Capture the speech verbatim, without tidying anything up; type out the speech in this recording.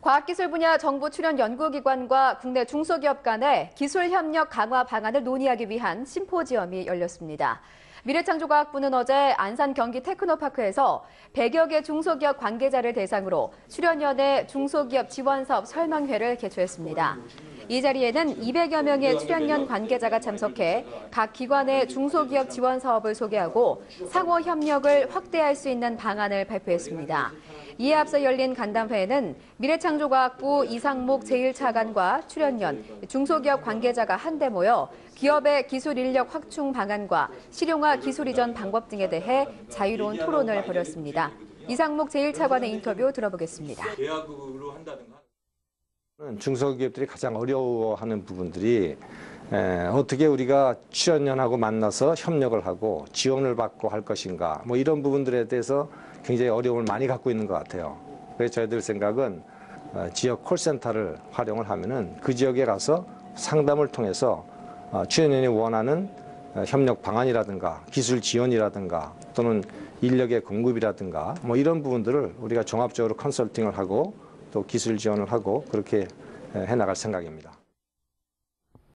과학기술 분야 정부 출연 연구기관과 국내 중소기업 간의 기술협력 강화 방안을 논의하기 위한 심포지엄이 열렸습니다. 미래창조과학부는 어제 안산 경기 테크노파크에서 백여 개 중소기업 관계자를 대상으로 출연연의 중소기업 지원사업 설명회를 개최했습니다. 이 자리에는 이백여 명의 출연연 관계자가 참석해 각 기관의 중소기업 지원 사업을 소개하고 상호 협력을 확대할 수 있는 방안을 발표했습니다. 이에 앞서 열린 간담회에는 미래창조과학부 이상목 제일 차관과 출연연, 중소기업 관계자가 한데 모여 기업의 기술 인력 확충 방안과 실용화 기술 이전 방법 등에 대해 자유로운 토론을 벌였습니다. 이상목 제일 차관의 인터뷰 들어보겠습니다. 중소기업들이 가장 어려워하는 부분들이 에, 어떻게 우리가 출연연하고 만나서 협력을 하고 지원을 받고 할 것인가, 뭐 이런 부분들에 대해서 굉장히 어려움을 많이 갖고 있는 것 같아요. 그래서 저희들 생각은 어, 지역 콜센터를 활용을 하면은 그 지역에 가서 상담을 통해서 어, 출연연이 원하는 어, 협력 방안이라든가 기술 지원이라든가 또는 인력의 공급이라든가 뭐 이런 부분들을 우리가 종합적으로 컨설팅을 하고 또 기술 지원을 하고 그렇게 해나갈 생각입니다.